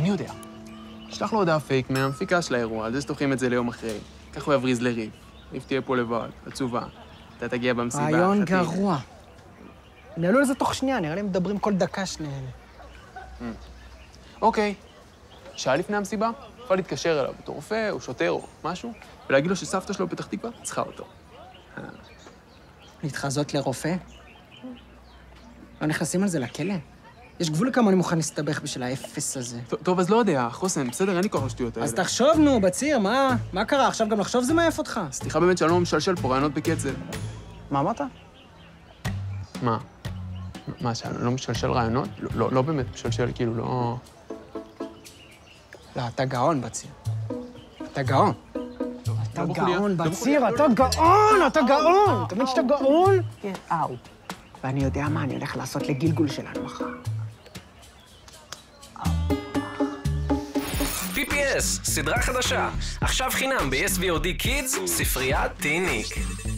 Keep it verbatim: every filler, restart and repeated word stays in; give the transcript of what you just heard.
אני יודע. שלח לו הודעה פייק מהמפיקה של האירוע, על זה שתוחים את זה ליום אחרי. כך הוא יבריז לריב. ריב תהיה פה לבד, עצובה. אתה תגיע במסיבה. רעיון גרוע. נעלו לזה תוך שנייה, נראה לי מדברים כל דקה שניהם. אוקיי. שעה לפני המסיבה, יכול להתקשר אליו בתור רופא או שוטר או משהו, ולהגיד לו שסבתא שלו בפתח תקווה צריכה אותו. להתחזות לרופא? לא נכנסים על זה לכלא? יש גבול לכמה אני מוכן להסתבך בשביל האפס הזה. טוב, אז לא יודע, חוסן, בסדר, אין לי כוח לשטויות האלה. אז תחשוב, נו, בציר, מה? מה קרה? עכשיו גם לחשוב זה מעייף אותך. סליחה באמת שאני לא משלשל פה רעיונות בקצב. מה אמרת? מה? מה, שאני לא משלשל רעיונות? לא, לא באמת משלשל, כאילו, לא... לא, אתה גאון בציר. אתה גאון. אתה גאון בציר, אתה גאון, אתה גאון! אתה מבין שאתה גאון? כן, אאו. ואני יודע מה, אני הולך לעשות לגלגול שלנו מחר. פי פי אס, סדרה חדשה. עכשיו חינם ב-אס וי או די Kids, ספריית טיניק.